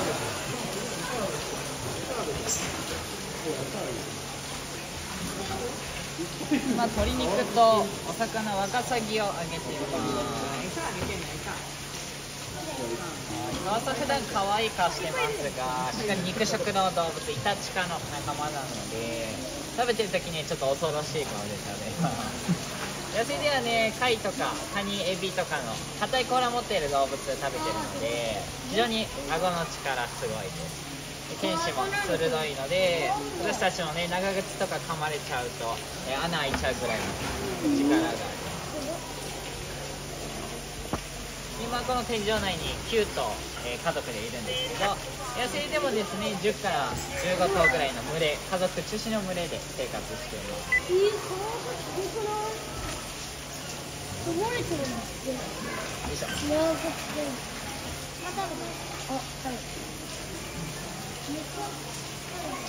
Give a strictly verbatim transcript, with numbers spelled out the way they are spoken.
今鶏肉とお魚ワカサギを揚げています。川さ普段可愛い顔してますが、しっかり肉食の動物イタチ科の仲間なので、食べてる時にちょっと恐ろしい顔で食べます。野生ではね、貝とかカニ、エビとかの硬い甲羅を持っている動物を食べてるので、非常に顎の力すごいです。剣士も鋭いので、私たちのね、長靴とか噛まれちゃうと、えー、穴開いちゃうぐらいの力があります。今この天井内にきゅう頭、えー、家族でいるんですけど、野生でもですね、じゅうからじゅうご頭ぐらいの群れ、家族中心の群れで生活しています。 えー、このこぼれてるのって。よいしょ。またあ、はい。